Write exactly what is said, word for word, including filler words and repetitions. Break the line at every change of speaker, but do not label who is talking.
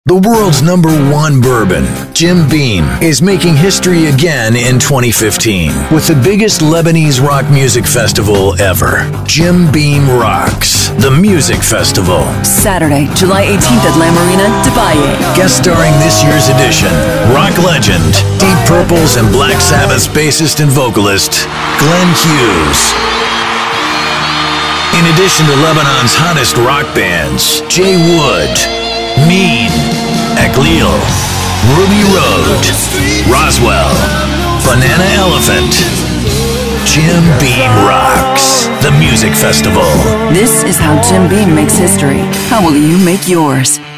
The world's number one bourbon, Jim Beam, is making history again in twenty fifteen with the biggest Lebanese rock music festival ever. Jim Beam Rocks, the music festival.
Saturday, July eighteenth at La Marina, Dubai.
Guest starring this year's edition, rock legend, Deep Purple's and Black Sabbath's bassist and vocalist, Glenn Hughes. In addition to Lebanon's hottest rock bands, Jay Wood, Mean, Aglil, Ruby Road, Roswell, Banana Elephant. Jim Beam Rocks, the music festival.
This is how Jim Beam makes history. How will you make yours?